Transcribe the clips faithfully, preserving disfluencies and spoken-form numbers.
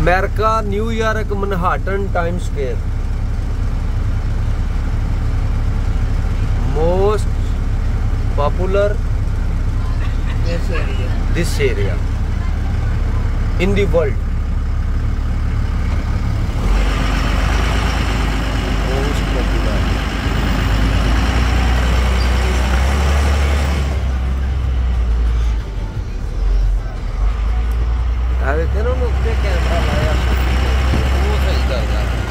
America, New York, Manhattan, time square, most popular this area in the world. Most popular देखे ना उसने camera लाया वो सही कर रहा है।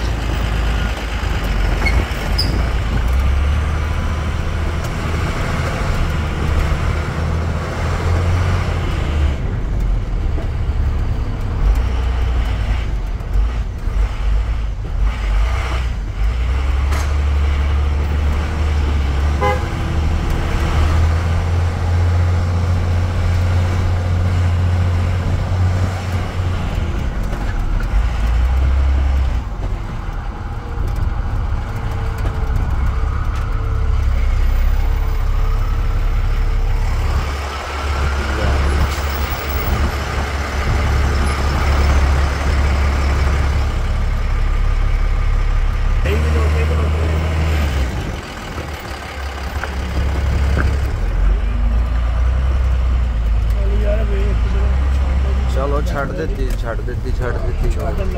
चलो छड़ देती छड़ देती छड़ देती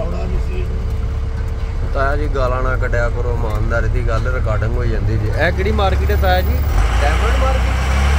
ताया जी गाला ना कड्या करो, ईमानदारी की गल रिकॉर्डिंग हो जाती जी। ए किहड़ी मार्केट है ताया जी? Diamond market.